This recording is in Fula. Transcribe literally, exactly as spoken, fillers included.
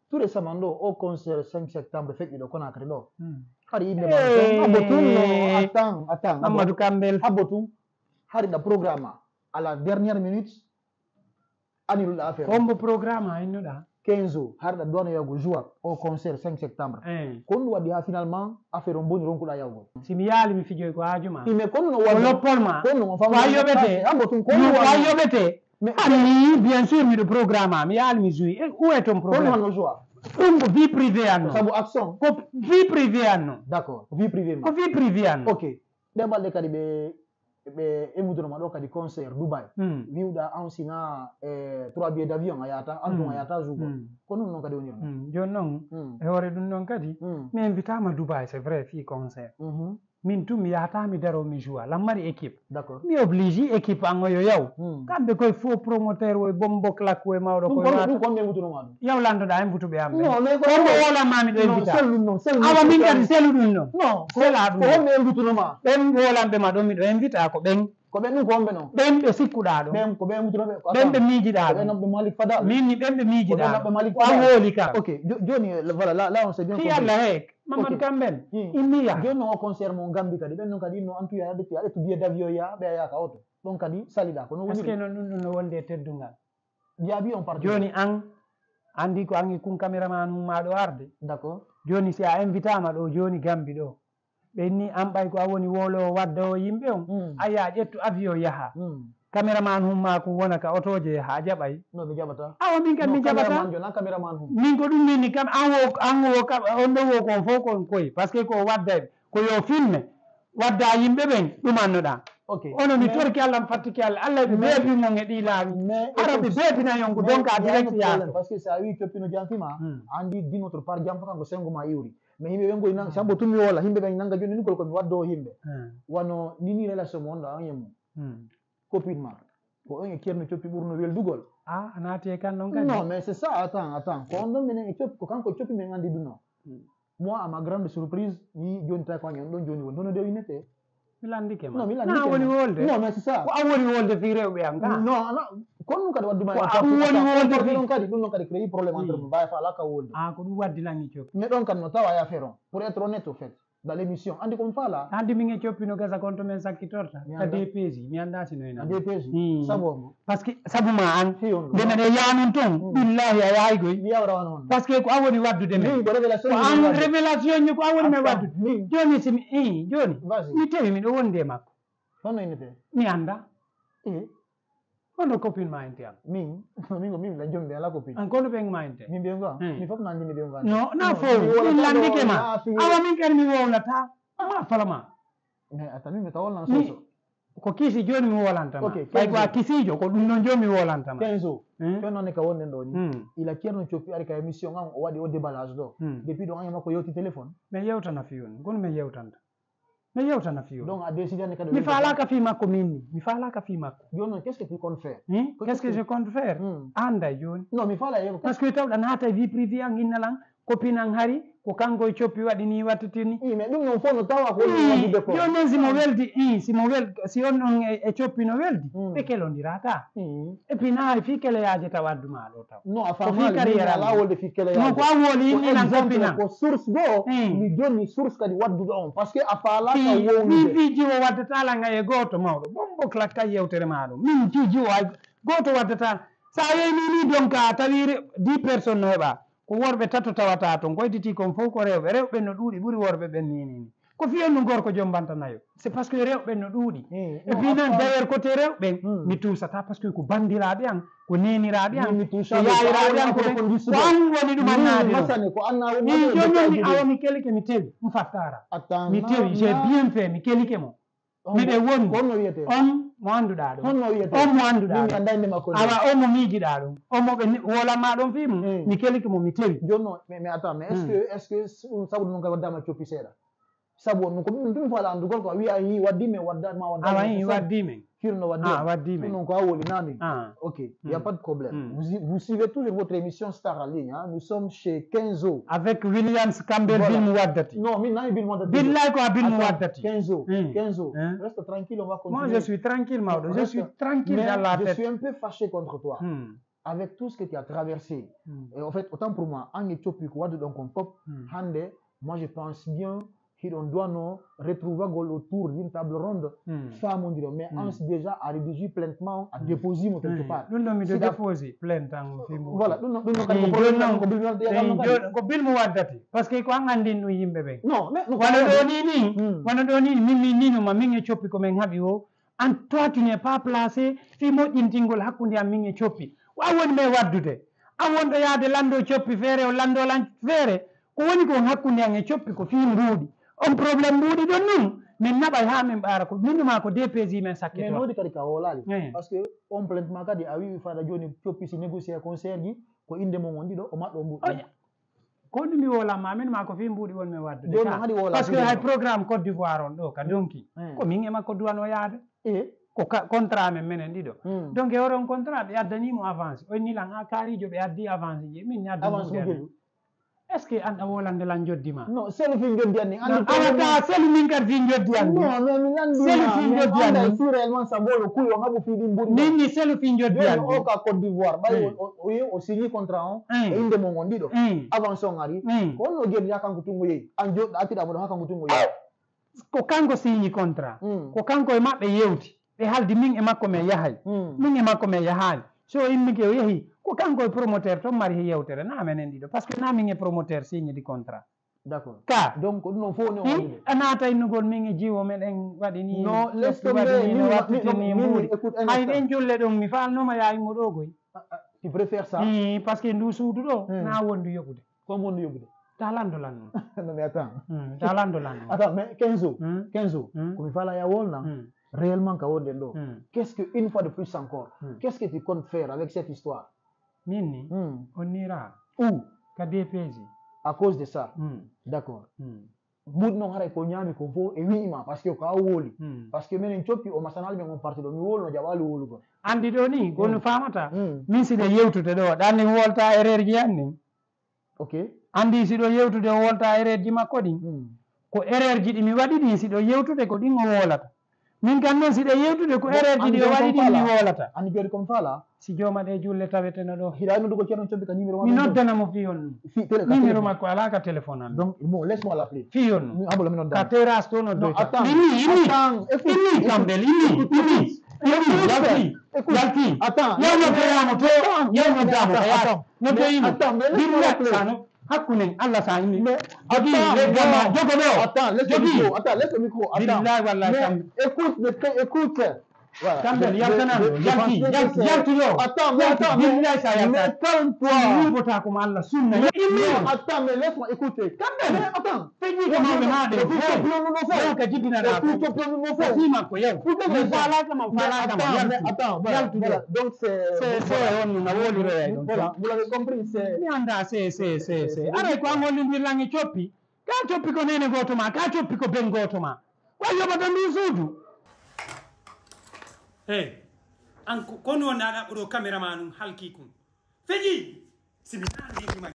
tout récemment au concert cinq septembre fait il qu'on a créé là hari inde Eh. abotun no attends attends Amadou Kambel. abotun hari da programme à la dernière minute annule l'affaire Combo programme innoda. quinze jours har da douane yago jouer au concert cinq septembre Eh. kon wadi ha finalement affaire on boni ronku da yago Si mi yali mi fijoy ko ajuma. ime kon no Ko wadi loppolma. kon no Ko ayobete. abotun kon Ko wadi ayobete. Mais- Ami, bien sûr, mi do programme, mi yali mi joui. Et où est ton kon problème? no jouer Ɗum ko vie privée anno. sabu action Ko vie privée anno. d'accord vie privée Ko vie privée anno. ok ɗeɓalɗe kadi ɓe ɓe emmudono ɗo kadi concert dubai Hmm. wiwɗa an sina e trois billets d' avion a yata an tun a yata jougo Hmm. ko ɗum noon kadi wonirno Hmm. Joni noon Hmm. e hoore ɗum ɗon kadi Hmm. mi invitama Dubai c'est vrai fi concert. Mhm. Min tum mi yahata mi daro mi joua lammari équipe. d' accord Mi oblige équipe an o yo yaw. Hmm. Kamɓe koye faux promoteur woye bombo claque woye mawɗo ɗum koye kon ɗum wata. kon ɓe mutunoma ɗum Yaw lantoɗa hen butuɓe am ɓe. non mais ko Ombo wolanmami ɗo invita. sel ɗum noon sel Awa min kadi selu ɗum ɗon. non Sela ko ɗum. homɓe mutunoma Ɓen wolanɓe ma ɗo miɗo invita ko ɓen. ko ɓen ɗum ko homɓe noon Ɓen ɓe sikkuɗa ɗo. ɓen ko ɓe mutunoɓe Ɓen ɓe miijiɗa ɓe ɗo. noɓɓe malik fadal Min ni ɓen ɓe miijiɗa Ko ɓen noɓɓe Malik ɗo. An Fadal. wooli kam. ok jo- joni voilà là, là on s'est bien Ti compris. Allah hek. Mamadou Ok. Kambel. Hmm. Immiya. joni noon o concert mo gambi kadi ɓen noon kadi no antu ya ɗetti aɗa billet d' avion ya ɓe a yaka oto ɗon kadi saliɗa ko no Est ce que woniri non ɗum ɗum no wonde e teddungal. jaabi on part Joni an andi ko an e kun caméraman mum ma ɗo arde. d' accord Joni si a invitama ɗo joni Gambi ɗo. Ɓenni an ɓay ko a woni wolowo wadda o yimɓe on. Hmm. A ya ƴettu avion yaha. Hmm. Caméraman hum ma ko wona ka otoje yaha a jaɓay. no ɓe jaɓata Awa min kam mi caméraman jaɓata. joni an caméraman hum Min ko ɗum minni kam an wo an wo kam on ɗo wo kon fof kon koyi par ce que ko wadda ko yo filme wadda yimɓe ɓen ɗum annuɗa. ok Ono mi Mais- torki Allah mi fattiki Allah Allah ɓe beebi mon e ɗi laawi. mais Ara ɓe beebina yon ko donc a direct yaata. parce que sa wi coppino jantima Hmm. andi di notre part jam kanko sengo ma iwri mais yimɓe ɓen goy nan sambo tummi wolla yimɓe ɓen nanga joni ni kol komi waddo yimɓe Hmm. wano nini relation mo wonɗa an e mum Hmm. copine ma ko on e ceerno coppi ɓurno weldugol Ah, a naati e kan noon kadi. non mais c'est ça attends attends ko on ɗon minen e coppi ko kanko coppi men andi ɗum non Hmm. moi à ma grande surprise yi joni tawi ko on ɗon joni woni hono dewnete Mi landike ma. non mi Na landike woni ma. wolde. non mais c'est ça Ko an woni wolde fi rewɓe am ka. non non kono ɗum kadi wadduma Ko an woni wolde fi- ɗon kadi ɗum ɗon kadi créé probléme entre Oui. mbawi fa ala ka wolde Ah, ko ɗum waddilangi coppi. mais ɗon kadi no tawa ya faire on pour être honnête au fait dans l' émission andi komi faala Andi min e coppi no gasa konto men sakkitorta. Mi Ka anda. D P G mi anda sinoyna. a D P G Hmm. sabu Par ce que sabu ma an. fi on Nde meɗe yanum toon. Billahi a yahay goy. mi yawrawana on Par ce que ko an woni waddude men. min ko révélation Ko an révélation ni ko an woni men waddude. min Joni si mi i joni. vas-y Mi tewi miɗo wondi e makko. hono innete Mi anda. e Hono copine ma ente am. min min ko min la jombe ala copine An kono ɓen ma ente. min ɓe ga Hmm. mi fof nandimi ɓe ga No, na Non, fo. mi wolata Min landike ɗo, ma. na fi- Awa min kadi mi wowlata. Ma falama. mais attends min mi tawolnan Mi soso ko kiisi joni mi wolantama. Ok, Ɓay ko a quinze kiisijo ko ɗum ɗon joni mi wolantama. quinze jours Hmm? fen noon e ka wonnen ɗo ni Hmm. ila ceerno coppi ari ka émission an o waɗi o déballage ɗo Hmm. depuis ɗo an e makko yewti téléphone Mi yewtana fiyoni gono mi yewtanta. Mi yewtana fiyoni. donc a décidé ande kadi Mi faalaka fi makko minni. Mi faalaka fi makko. joni noon qu'est ce que tu comptes faire Hein? Qu'est-ce que je compte faire? Hmm. Anday joni. non mi faala yego Par ce que tawɗa naata e vie privée an innalan copine an hari ko kanko e coppi waɗi ni wattatini. i mais ɗum noon fof no tawa ko woni waddude ko Joni noon simo weldi i simo wel si on ɗon e e coppi no weldi Mm. ɓe kelondiraka. Hmm. Et puis naari fi keleyaje taw adduma ɗo taw. non a Ko famale fi carrière ala am. wolde fikkele Non ko an woli inninan coppinan. ko source goo Hmm. mi jonni source kadi wadduɗo on par ce que a faalaka Fi min wownude fi jiwo waddatala nga e goto mawɗo bombo claque kay yewtere maɗum min fi jiwo ay goto waddatala sa yeyni ni donc a tawi dix personnes no heɓa ko worɓe tato tawata toon koyditi kon fof ko rewɓe rewɓe no ɗuuɗi ɓuuri worɓe ɓen ni ni ko fiyen ɗum gorko joom bantanayo c'est parce que rewɓe no ɗuuɗi Hmm. et puis nan d'ailleurs côté rewɓen Hmm. mi tusata par ce que ko bandiraɓe an ko neniraɓe an Min mi ko tusaɓe, yayiraɓe an ko ko ɓen approfondissement. ko an woni ɗum annade ɗo masane ko anna i joni mi awa mi kelike mi tewi mi fattara attends mi tewi j'ai bien fait mi kelike mo miɗe woni honno wiyete on mo annduɗa ɗum honno wiyete on mo annduɗa min ɗum andande makko ni. awa on mo miijiɗa ɗum on mo ɓe wolanma ɗon fi mum Mm. mi kelike mo mi tewi joni noon mais mais attends mais est ce Hmm. que est ce que ɗum sabu ɗum kay waddama coppi seeɗa sabu on ko ɗum ɗum faala andugol ko a wiya yi waddi mais waddama awa waddama i waddi men firno waddi ah waddi ɗum men noon ko a woli nami ah ok il y a Hmm. pas de problème Hmm. vous, y- vous suivez toujours votre émission Star en ligne hein? Nous sommes chez Kenzo avec Williams Campbell Voilà. bilmo waddati non min nani bilmo waddati billahi ko a bilmo Attends, waddati Kenzo Hmm. Kenzo Hein? reste tranquille on va moi continuer je suis tranquille mawɗo je Reste- suis tranquille mais dans la je tête suis un peu fâché contre toi Hmm. avec tout ce que tu as traversé, Mm. et en fait, autant pour moi, en Éthiopie, quoi, donc on top, Mm. Hande, moi je pense bien qu'on doit nous retrouver autour d'une table ronde, Mm. femmes, on dirait, mais Mm. on s'est déjà à rédiger pleinement, à Mm. déposer quelque Mm. part. Ɗum ɗo miɗo C'est la- déposé plainte an fimbo Voilà, nous nous Eh, nous joni noon, nous ko bil mo waddati par ce que ko an anndin ɗum yimɓe ɓen non, mais nous wona ɗo ni ni Mm. wona ɗo ni min mi ninoma min e coppi komin haɓi o an toi tu n'es pas placé fi moƴƴintingol hakkunde am min e coppi wa woni men waddude an wonɗo yaade lando coppi feere o lando lan feere ko woni kon hakkunde an e coppi ko fi mbuuɗi on probléme mbuuɗi ɗon nun min naɓay ha min ɓaara ko minuma ko D P J men mais sakkito nous kadi ka wolali Eh. parce que on plaintement kadi a wi fada joni coppi si négocier conseil ji ko inde mo ngondi ɗo o maɗɗo mbuɗ Oya, ko ɗum mi wolanma min ma ko fi mbuuɗi wonmi waddude Joni ka. hadi wola par ce que fiɗo hay ɗo. programme Côte d'Ivoire on ɗo ka donki Mm. ko min e makko duwano yaade e ko ka- contrat men menen ɗiɗo Mm. donc e oɗon contrat ɓe addanimo avance o nilan ha kaarijo ɓe addi avance ji min mi addi avance mbuɗi mo amen. jeeɗu est ce que an a wolande lan joddima non selu fi joddi anni awata selu min kadi fi joddi an non mais mi nandi Selu fi joddi anni. anda si réellement sambolo kuy o haɓo fiɗi mbuɗi min ni selu fi joddi joni an o ka Côte d'Ivoire ɓay Mm. o- o o signi contrat on Mm. e inde mo ngondi ɗo Mm. avance on ari Mm. ko onno jeeɗi ha kanko tungo yeyi an joɗɗo attiɗamo ɗo ha kanko tungo yeyi ko kanko signi contrat Mm. ko kanko e maɓɓe yewti ɓe haldi min e makko min yahay Mm. min e makko min yahani so immike o yeehi ko kanko e promoteur ton mari yewtere na menen ɗiɗo par ce que na min e promoteur signe di contrat d'accord ka donc ɗum noon fof ni o i waɗude a naata innugol min e jiwo meɗen waɗi ni Non, laisse waɗi tomber, ni min- no min- wattitini min- mbuuɗi écoute un hay instant. ɗen jolle ɗum mi falnoma yayimo ɗo goy Ah, ah, tu préfères ça i par ce que ndu suudu ɗo Mm. na wondu yoɓude comme on yoɓude ta landolan noon non mais attends Mm, ta landolan noon attends mais Kenzo Mm. Kenzo Mm. komi fala ya wolna Mm. réellement ka wonden ɗo Mm. qu'est-ce que une fois de plus encore Mm. qu'est-ce que tu comptes faire avec cette histoire min ni Mm. on nira ou ka D P J à cause de ça Mm. d'accord Mm. ɓuuɗ noon haray ko ñaami ko fof e wi'ima par ce que ko a wooli Mm. par ce que minen coppi o masanal ɓe on parti ɗo mi wolno jaɓali wolugol andi ɗo ni gonno Mm. famata Mm. min siɗo yewtude ɗo ɗan ni wolta erreur ji an ni ok andi siɗo yewtude o wolta erreur ji makko ɗin Mm. ko erreur ji ɗi mi waɗi ɗin siɗo yewtude ko ɗin o wolata min kan noon siɗo yewtude ko Bon, erreur ji ɗi o andi waɗi joni ɗin mi kom wolata andi joni comme ça là si joma ɗe julle taweteno ɗo hiɗa noddugo ceerno coppi ka numéro mi ma noddanamo fiyon ɗum fi télé ka numéro téléphone. makko ala ka téléphone am donc bon laisse-moi l'appeler fiyon ɗum habolo mi ka noddama terrasse to Non, noddoyta attends, ini ini attends, écoute, ini écoute, kamɓel ini écoute, ini écoute, ini yalti écoute, yalti attends, yaw noddoyamo to yaw noddamo attends, ka yaata attends, noddo mais ini attends, mais laisse-moi birla l'appeler. sano hakkunen allah sa ini Mais jogi attends, leggama non, jogo ɗo attends, laisse le jogi micro, attends, laisse le micro, attends. billahi wallahi Mais kam écoute, mais écoute. Voilà. Campbell, Je- yaltanano, je- je yalti, pense que yalti, c'est- yalti ɗo. Attends, mais Yalti, attends, mais, billahi sa yalta. mais calme-toi. yubota ko mo allah sunna Mais, immi non, attends, mais laisse-moi écouter. Campbell, Mais attends. feƴƴi ko mawɓe ha ɗo Écoute, hey. non, non, non, non, Yew ka jibbinaɗa ko Écoute, non, non, non, non. fima ko yew Écoute, mi mais- falakama Mais falakama attends, mais yaltu attends, voilà, yaltu voilà. ɗo Donc c'est C'est- c'est voilà. on no woliroya ɗum Voilà, vous l'avez compris, c'est mi anda se se se c'est- se c'est aray ko an hollidirlan e coppi ka coppi ko nene goto ma ka coppi ko ben goto ma wa yoɓata ndu suudu hey an ko kono wonnaɗa ɓoɗo caméra ma num halki kum feƴi simi nandima